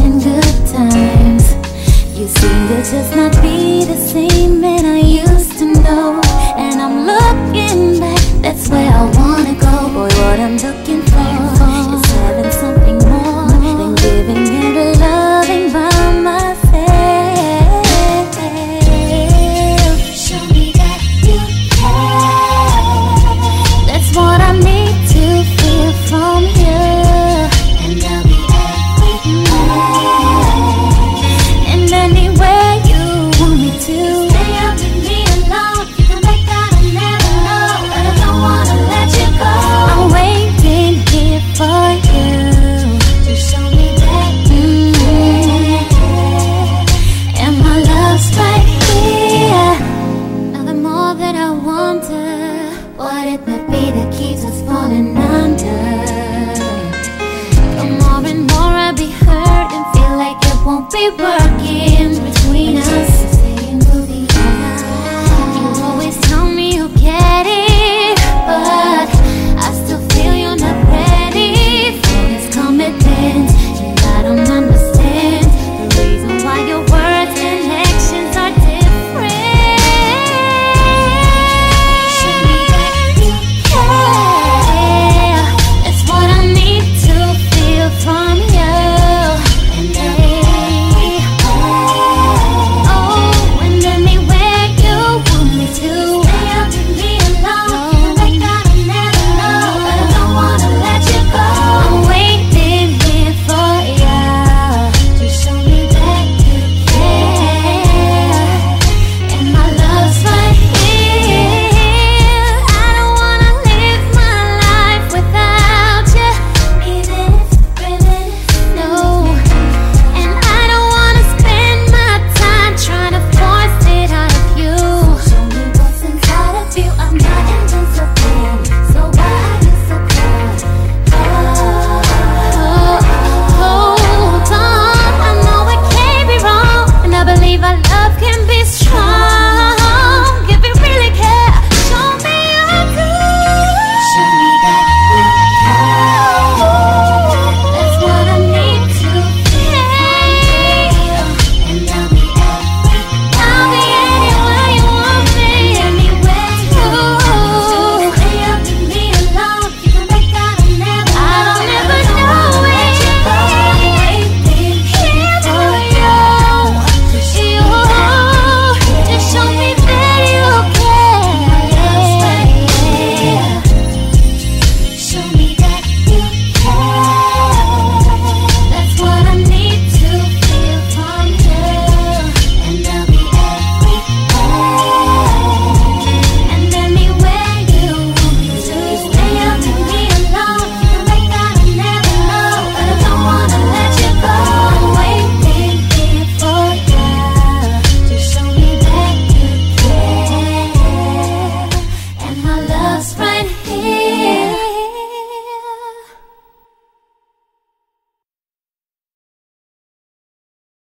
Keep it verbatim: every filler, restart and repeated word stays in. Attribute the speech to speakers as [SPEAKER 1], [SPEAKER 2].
[SPEAKER 1] in good times. You seem to just not be the same man I used to know. And I'm looking back, that's where I wanna go. Boy, what I'm looking for is having something more than giving and loving by myself. Show me that you care. That's what I need to feel from you. And I'll be everywhere and anywhere you want me to. Stay up with me alone. You can make that I never know, but I don't wanna let you go. I'm waiting here for you to show me that you care. And my love's right here. Now the more that I wonder what it might be that keeps us falling under, the more and more I be hurt and feel like it won't be working.